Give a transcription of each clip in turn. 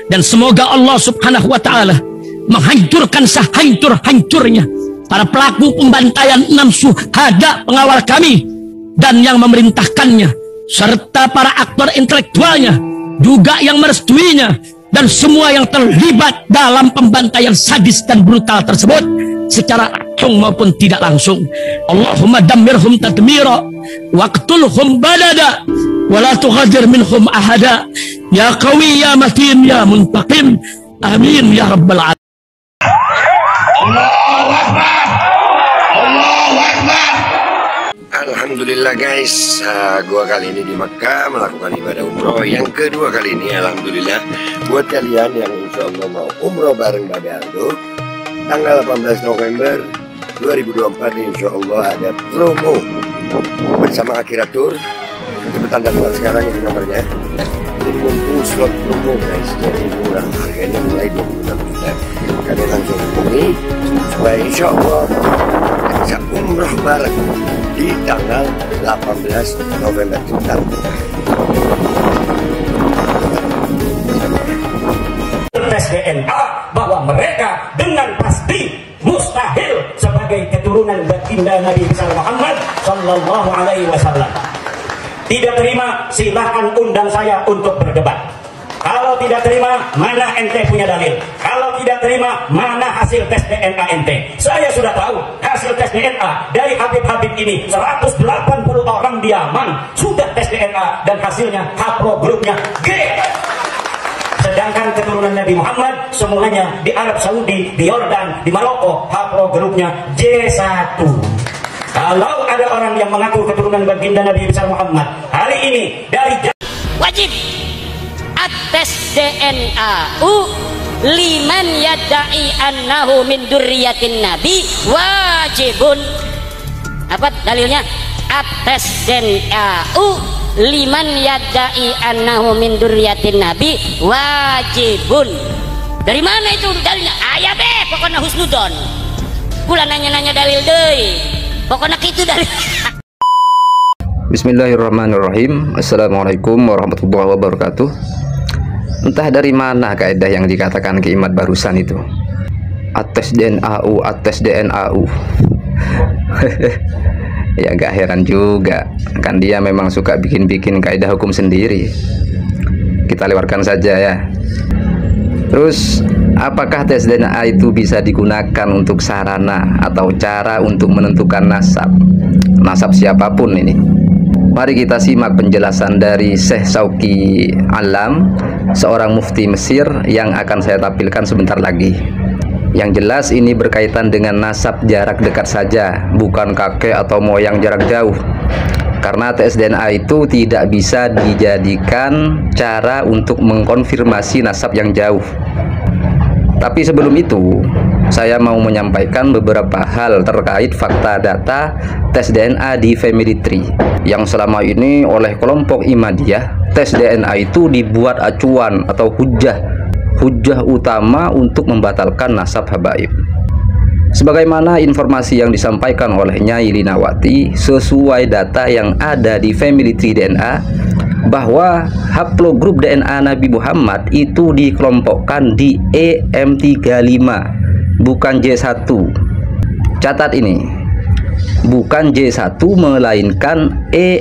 Dan semoga Allah subhanahu wa ta'ala menghancurkan sehancur-hancurnya para pelaku pembantaian 6 syuhada pengawal kami dan yang memerintahkannya, serta para aktor intelektualnya juga yang merestuinya, dan semua yang terlibat dalam pembantaian sadis dan brutal tersebut secara langsung maupun tidak langsung. Allahumma dammirhum tadmira waqtulhum balada wala tughadir minhum ahada ya qawi ya matin ya muntaqim amin ya rabbal alamin. Allahu Akbar, Allahu Akbar. Alhamdulillah guys, gua kali ini di Makkah melakukan ibadah umroh yang kedua kali ini. Alhamdulillah buat kalian yang insya Allah mau umroh bareng Babe Aldo tanggal 18 November 2024 insya Allah ada promo bersama Akhiratur. Cepetan daftar sekarang, ini nomornya. Jadi mumpung slot promo guys, jadi murah, harganya mulai 26 juta. Kalian langsung hubungi supaya insya Allah bisa umroh bareng di tanggal 18 November mendatang. Tes DNA bahwa mereka dengan pasti mustahil sebagai keturunan baginda Nabi besar Muhammad Sallallahu Alaihi Wasallam. Tidak terima, silahkan undang saya untuk berdebat. Kalau tidak terima, mana ente punya dalil? Kalau tidak terima, mana hasil tes DNA ente? Saya sudah tahu hasil tes DNA dari Habib-Habib ini. 180 orang di Yaman sudah tes DNA dan hasilnya haplogrupnya G. Sedangkan keturunan Nabi Muhammad semuanya di Arab Saudi, di Yordan, di Maroko, haplogrupnya J1. Kalau ada orang yang mengaku keturunan baginda Nabi besar Muhammad hari ini dari wajib tes DNA liman yadda'i annahu min durriyatin nabi wajibun. Apa dalilnya? Tes DNA liman yadda'i annahu min durriyatin nabi wajibun. Dari mana itu dalilnya? Ayah be pokoknya husnudon. Kula nanya-nanya dalil deui. Pokoknya itu dalil. Bismillahirrahmanirrahim. Assalamualaikum warahmatullahi wabarakatuh. Entah dari mana kaidah yang dikatakan Ki Imad barusan itu. Ates DNA-u, ates DNA-u. Ya gak heran juga, kan dia memang suka bikin-bikin kaidah hukum sendiri. Kita lewatkan saja ya. Terus, apakah tes DNA itu bisa digunakan untuk sarana atau cara untuk menentukan nasab? Nasab siapapun ini. Mari kita simak penjelasan dari Syekh Shauki Alam, seorang mufti Mesir yang akan saya tampilkan sebentar lagi. Yang jelas ini berkaitan dengan nasab jarak dekat saja, bukan kakek atau moyang jarak jauh. Karena tes DNA itu tidak bisa dijadikan cara untuk mengkonfirmasi nasab yang jauh. Tapi sebelum itu, saya mau menyampaikan beberapa hal terkait fakta data tes DNA di Family Tree yang selama ini oleh kelompok Ihmadiyah. Tes DNA itu dibuat acuan atau hujah utama untuk membatalkan nasab habaib. Sebagaimana informasi yang disampaikan oleh Nyai Linawati sesuai data yang ada di Family Tree DNA, bahwa haplogrup DNA Nabi Muhammad itu dikelompokkan di EM35, bukan J1. Catat ini, bukan J1 melainkan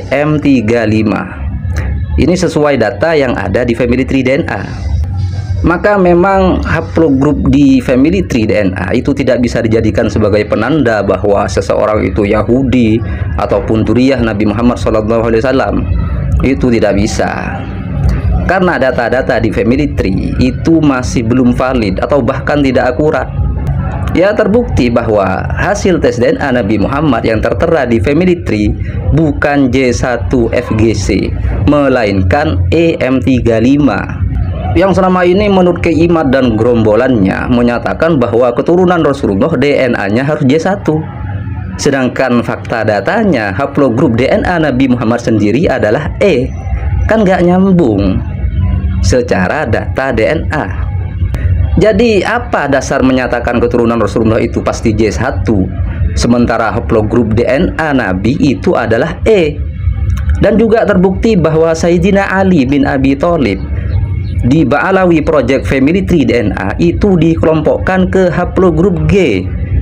EM35. Ini sesuai data yang ada di Family Tree DNA. Maka memang haplogrup di Family Tree DNA itu tidak bisa dijadikan sebagai penanda bahwa seseorang itu Yahudi ataupun Duriyah Nabi Muhammad SAW. Itu tidak bisa, karena data-data di Family Tree itu masih belum valid atau bahkan tidak akurat. Ya, terbukti bahwa hasil tes DNA Nabi Muhammad yang tertera di Family Tree bukan J1 FGC melainkan EM35, yang selama ini menurut Kiai Imad dan gerombolannya menyatakan bahwa keturunan Rasulullah DNA-nya harus J1. Sedangkan fakta datanya haplogrup DNA Nabi Muhammad sendiri adalah E. Kan gak nyambung secara data DNA. Jadi apa dasar menyatakan keturunan Rasulullah itu pasti J1 sementara haplogrup DNA Nabi itu adalah E? Dan juga terbukti bahwa Sayyidina Ali bin Abi Thalib di Ba'alawi Project Family Tree DNA itu dikelompokkan ke haplogrup G.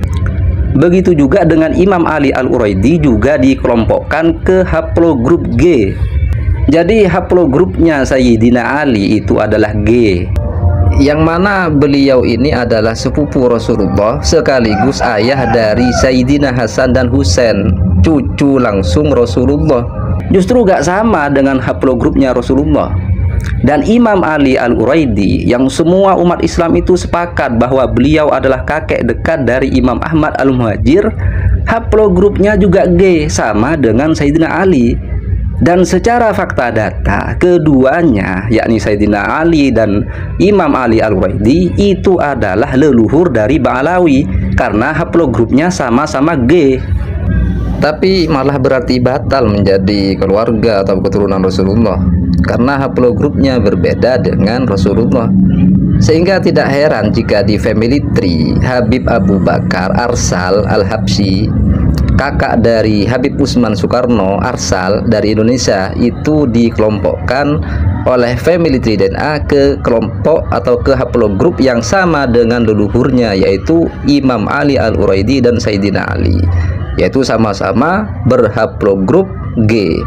Begitu juga dengan Imam Ali Al-Uraidi juga dikelompokkan ke haplogrup G. Jadi haplogrupnya Sayyidina Ali itu adalah G, yang mana beliau ini adalah sepupu Rasulullah sekaligus ayah dari Sayyidina Hasan dan Husain, cucu langsung Rasulullah. Justru gak sama dengan haplogrupnya Rasulullah. Dan Imam Ali Al-Uraidi yang semua umat Islam itu sepakat bahwa beliau adalah kakek dekat dari Imam Ahmad Al-Muhajir, haplogrupnya juga G, sama dengan Sayyidina Ali. Dan secara fakta data, keduanya yakni Sayyidina Ali dan Imam Ali Al-Uraidi itu adalah leluhur dari Ba'alawi karena haplogrupnya sama-sama G. Tapi malah berarti batal menjadi keluarga atau keturunan Rasulullah karena haplogrupnya berbeda dengan Rasulullah. Sehingga tidak heran jika di family tree Habib Abu Bakar Arsal Al-Habsyi, kakak dari Habib Usman Soekarno Arsal dari Indonesia, itu dikelompokkan oleh family tree DNA ke kelompok atau ke haplogrup yang sama dengan leluhurnya, yaitu Imam Ali Al-Uraidi dan Sayyidina Ali, yaitu sama-sama berhaplogrup G.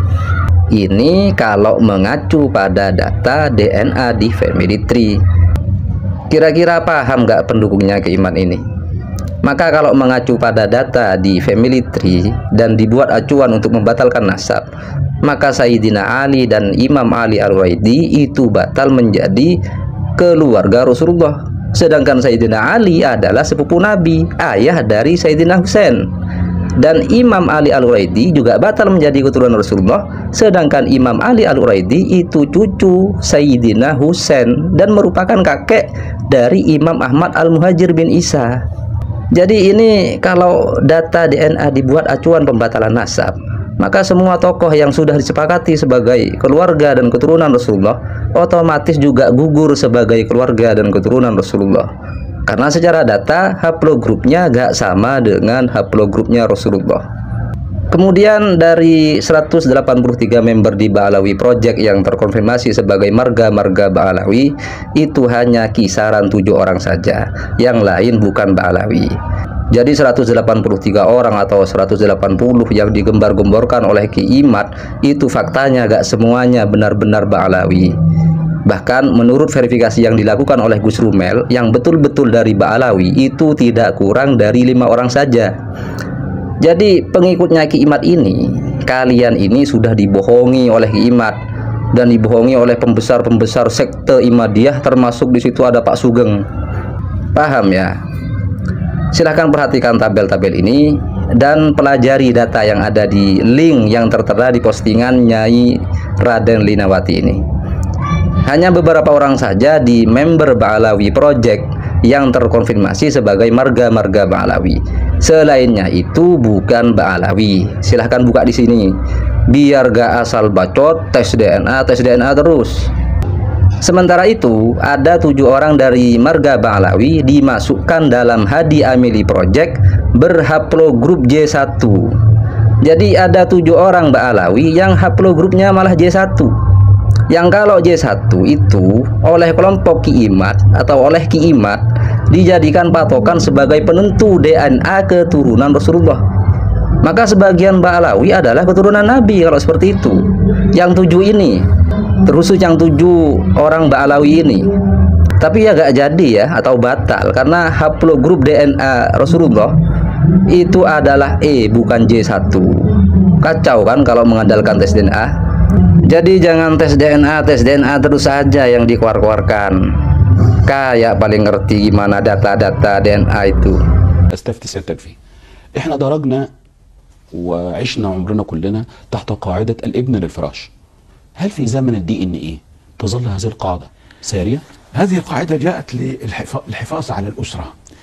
Ini kalau mengacu pada data DNA di family tree. Kira-kira paham nggak pendukungnya keiman ini? Maka kalau mengacu pada data di family tree dan dibuat acuan untuk membatalkan nasab, maka Sayyidina Ali dan Imam Ali Al-Uraidi itu batal menjadi keluarga Rasulullah. Sedangkan Sayyidina Ali adalah sepupu Nabi, ayah dari Sayyidina Husain. Dan Imam Ali Al-Uraidi juga batal menjadi keturunan Rasulullah, sedangkan Imam Ali Al-Uraidi itu cucu Sayyidina Husain dan merupakan kakek dari Imam Ahmad Al-Muhajir bin Isa. Jadi ini kalau data DNA dibuat acuan pembatalan nasab, maka semua tokoh yang sudah disepakati sebagai keluarga dan keturunan Rasulullah otomatis juga gugur sebagai keluarga dan keturunan Rasulullah. Karena secara data haplogrupnya gak sama dengan haplogrupnya Rasulullah. Kemudian dari 183 member di Ba'alawi Project yang terkonfirmasi sebagai marga-marga Ba'alawi, itu hanya kisaran 7 orang saja, yang lain bukan Ba'alawi. Jadi 183 orang atau 180 yang digembar-gemborkan oleh Ki Imad itu faktanya gak semuanya benar-benar Ba'alawi. Bahkan menurut verifikasi yang dilakukan oleh Gus Rumel, yang betul-betul dari Ba'alawi itu tidak kurang dari 5 orang saja. Jadi pengikutnya Ki Imad ini, kalian ini sudah dibohongi oleh Ki Imad dan dibohongi oleh pembesar-pembesar sekte Imadiyah, termasuk di situ ada Pak Sugeng. Paham ya? Silahkan perhatikan tabel-tabel ini dan pelajari data yang ada di link yang tertera di postingan Nyai Raden Linawati ini. Hanya beberapa orang saja di member Ba'alawi Project yang terkonfirmasi sebagai marga-marga Ba'alawi. Selainnya itu bukan Ba'alawi. Silahkan buka di sini. Biar gak asal bacot, tes DNA terus. Sementara itu, ada 7 orang dari marga Ba'alawi dimasukkan dalam Hadi Amili Project berhaplogrup J1. Jadi ada 7 orang Ba'alawi yang haplogrupnya malah J1. Yang kalau J1 itu oleh kelompok Ki Imad atau oleh Ki Imad dijadikan patokan sebagai penentu DNA keturunan Rasulullah. Maka sebagian Ba'alawi adalah keturunan Nabi kalau seperti itu. Yang 7 ini, terkhusus yang 7 orang Ba'alawi ini. Tapi ya gak jadi ya, atau batal, karena haplogrup DNA Rasulullah itu adalah E bukan J1. Kacau kan kalau mengandalkan tes DNA. Jadi jangan tes DNA terus saja yang dikeluarkan. Kayak paling ngerti gimana data-data DNA itu. استفتي سيادتك فيه. احنا درجنا وعشنا عمرنا كلنا تحت قاعدة الابن للفراش. هل في زمن الدي ان ايه تظل هذه القاعدة سارية؟ هذه القاعدة جاءت للحفاظ على الأسرة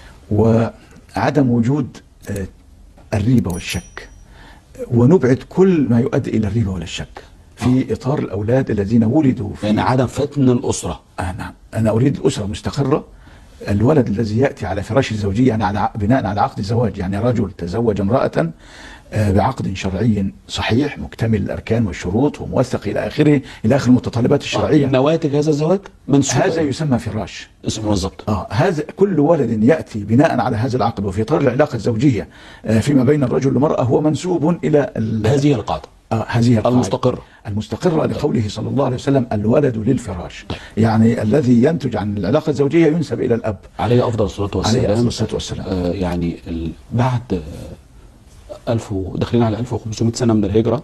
وعدم وجود الريبة والشك، ونبعد كل ما يؤدي إلى الريبة ولا الشك في إطار الأولاد الذين ولدوا في يعني عدم فتن الأسرة. نعم، أنا أريد الأسرة مستقرة. الولد الذي يأتي على فراش الزوجية يعني بناء على عقد الزواج، يعني رجل تزوج امرأة بعقد شرعي صحيح مكتمل الأركان والشروط وموثق إلى آخره، إلى آخر المتطلبات الشرعية. نواتج هذا الزواج منسوبة. هذا يسمى فراش. اسمه بالضبط. هذا كل ولد يأتي بناء على هذا العقد وفي إطار العلاقة الزوجية فيما بين الرجل والمرأة هو منسوب إلى هذه القاعدة. هذه المستقرة لقوله صلى الله عليه وسلم: الولد للفراش. يعني الذي ينتج عن العلاقة الزوجية ينسب إلى الأب عليه أفضل الصلاة والسلام. عليه أفضل الصلاة والسلام. يعني بعد داخلين على 1500 سنة من الهجرة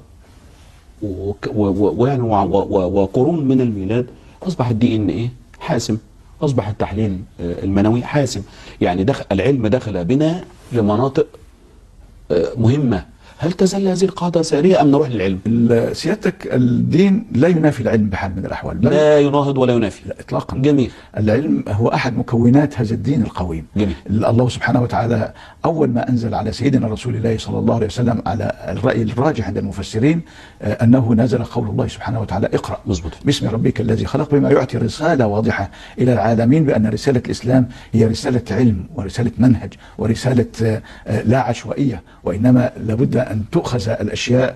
ويعني وقرون من الميلاد، أصبح الدي ان ايه حاسم، أصبح التحليل المنوي حاسم. يعني العلم دخل بنا لمناطق مهمة. هل تزال هذه القاعدة سارية أم نروح للعلم؟ سيادتك الدين لا ينافي العلم بحال من الأحوال، لا يناهض ولا ينافي. لا إطلاقا. جميل. العلم هو أحد مكونات هذا الدين القويم. جميل. الله سبحانه وتعالى أول ما أنزل على سيدنا رسول الله صلى الله عليه وسلم، على الرأي الراجح عند المفسرين أنه نزل قول الله سبحانه وتعالى: اقرأ مظبوط باسم ربك الذي خلق، بما يعطي رسالة واضحة إلى العالمين بأن رسالة الإسلام هي رسالة علم ورسالة منهج ورسالة لا عشوائية، وإنما لابد أن تؤخذ الأشياء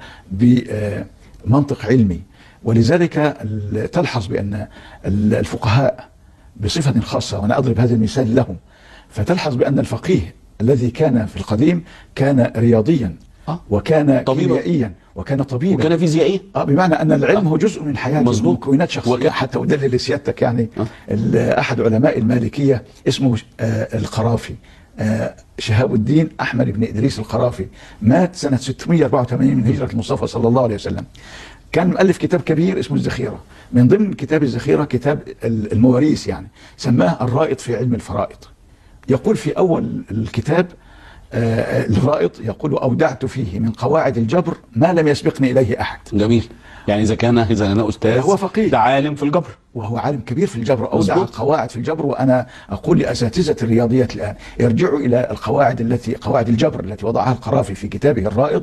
بمنطق علمي. ولذلك تلحظ بأن الفقهاء بصفة خاصة، وأنا أضرب هذا المثال لهم، فتلحظ بأن الفقيه الذي كان في القديم كان رياضيا وكان كيميائيا وكان طبيبا وكان فيزيائيا. بمعنى أن العلم هو جزء من حياته ومكونات شخصية. حتى أدلل لسيادتك يعني أحد علماء المالكية اسمه القرافي، شهاب الدين أحمد بن إدريس القرافي، مات سنة 684 من هجرة المصطفى صلى الله عليه وسلم. كان مؤلف كتاب كبير اسمه الذخيرة. من ضمن كتاب الذخيرة كتاب المواريث، يعني سماه الرائط في علم الفرائض. يقول في أول الكتاب الرائط يقول: أودعت فيه من قواعد الجبر ما لم يسبقني إليه أحد. جميل. يعني إذا أنا أستاذ، هو فقيه، ده عالم في الجبر، وهو عالم كبير في الجبر، أودع قواعد في الجبر. وأنا أقول لأساتذة الرياضيات الآن: ارجعوا إلى قواعد الجبر التي وضعها القرافي في كتابه الرائط،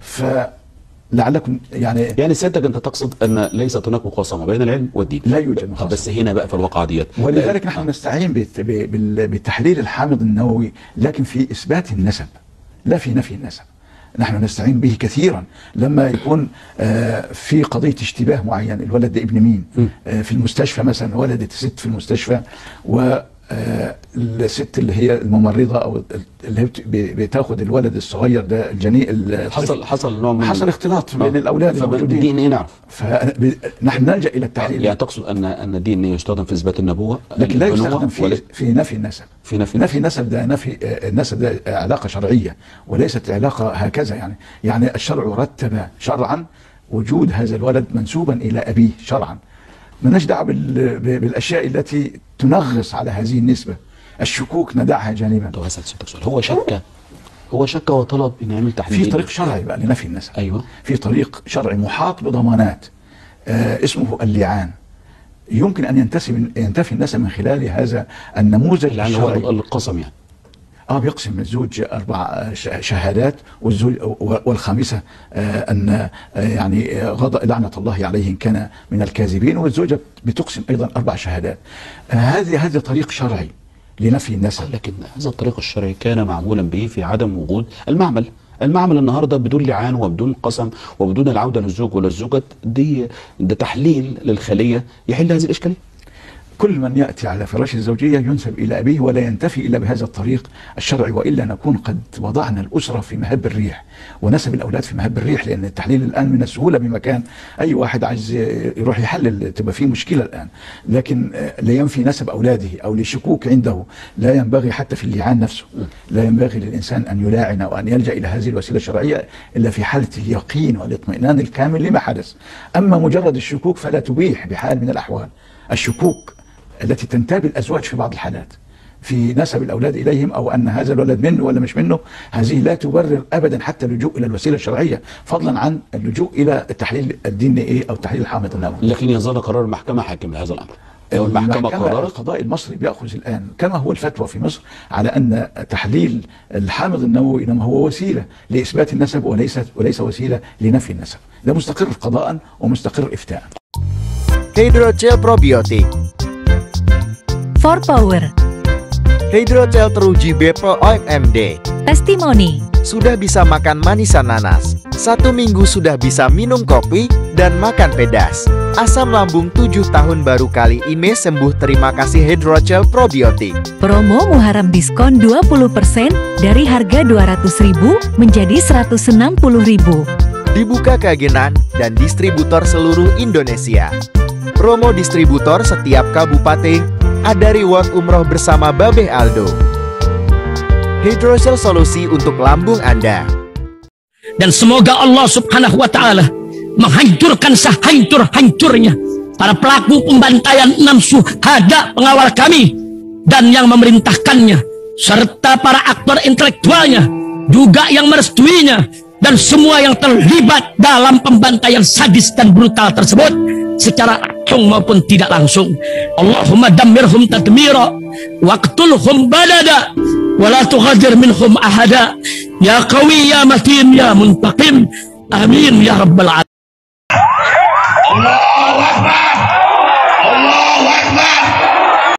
فلعلكم يعني سيادتك أنت تقصد أن ليست هناك مقاسمة بين العلم والدين؟ لا يوجد مقاسمة. بس هنا بقى في الواقع ديت، ولذلك نحن نستعين بالتحليل الحامض النووي، لكن في إثبات النسب لا في نفي النسب. نحن نستعين به كثيرا لما يكون في قضية اشتباه معين، الولد ده ابن مين؟ في المستشفى مثلا ولدت ست في المستشفى، والست اللي هي الممرضة أو اللي هي بتاخد الولد الصغير ده الجنين، حصل نوع من اختلاط بين الأولاد الموجودين. الدين ايه نعرف. فنحن نلجأ إلى التحليل. يعني تقصد أن الدين يستخدم في إثبات النبوة، لكن لا يستخدم في نفي النسب. نفي النسب ده النسب ده علاقة شرعية وليست علاقة هكذا. يعني الشرع رتب شرعا وجود هذا الولد منسوبا إلى أبيه شرعا. مالناش دعوه بالاشياء التي تنغص على هذه النسبه. الشكوك ندعها جانبا. طب هسأل سيادتك سؤال، هو شك وطلب ان يعمل تحليل في طريق شرعي بقى لنفي النسب. ايوه، في طريق شرعي محاط بضمانات اسمه اللعان. يمكن ان ينتفي النسب من خلال هذا النموذج الشرعي. هو القسم يعني بيقسم الزوج 4 شهادات، والزوج والخامسة أن يعني لعنة الله عليه إن كان من الكاذبين، والزوجة بتقسم أيضا 4 شهادات. هذا طريق شرعي لنفي النسب. لكن هذا الطريق الشرعي كان معمولا به في عدم وجود المعمل النهارده بدون لعان وبدون قسم وبدون العودة للزوج ولا الزوجة. ده تحليل للخلية يحل هذه الإشكالية. كل من يأتي على فراش الزوجية ينسب إلى أبيه ولا ينتفي إلا بهذا الطريق الشرعي، وإلا نكون قد وضعنا الأسرة في مهب الريح ونسب الأولاد في مهب الريح. لأن التحليل الآن من السهولة بمكان أي واحد عايز يروح يحلل تبقى فيه مشكلة الآن، لكن لا ينفي نسب أولاده أو لشكوك عنده. لا ينبغي حتى في اللعان نفسه، لا ينبغي للإنسان أن يلاعن أو أن يلجأ إلى هذه الوسيلة الشرعية إلا في حالة اليقين والاطمئنان الكامل لما حدث. أما مجرد الشكوك فلا تبيح بحال من الأحوال. الشكوك التي تنتابي الأزواج في بعض الحالات في نسب الأولاد إليهم أو أن هذا الولد منه ولا مش منه، هذه لا تبرر أبدا حتى اللجوء إلى الوسيلة الشرعية، فضلا عن اللجوء إلى التحليل الديني أو تحليل الحامض النووي. لكن يظل قرار المحكمة حاكم لهذا الأمر. المحكمة قررت. القضاء المصري بيأخذ الآن كما هو الفتوى في مصر على أن تحليل الحامض النووي إنما هو وسيلة لإثبات النسب وليس وسيلة لنفي النسب. ده مستقر قضاء ومستقر إفتاء. Hydrogel probiotik For Power, Hydrogel teruji BPOM MD, Testimoni, sudah bisa makan manisan nanas. 1 minggu sudah bisa minum kopi dan makan pedas. Asam lambung 7 tahun baru kali ini sembuh. Terima kasih Hydrogel Probiotik. Promo Muharram diskon 20% dari harga 200.000 menjadi 160.000. Dibuka keagenan dan distributor seluruh Indonesia. Promo distributor setiap kabupaten. Ada reward umroh bersama Babeh Aldo. Hydrogel solusi untuk lambung Anda. Dan semoga Allah Subhanahu wa Ta'ala menghancurkan sehancur-hancurnya para pelaku pembantaian 6 syuhada pengawal kami dan yang memerintahkannya, serta para aktor intelektualnya juga yang merestuinya, dan semua yang terlibat dalam pembantaian sadis dan brutal tersebut secara langsung maupun tidak langsung. Allahumma dammirhum tadmira waqtulhum badada wala tughadir minhum ahada ya qawi ya matin ya muntaqim amin ya rabbal alamin. Allahu Akbar.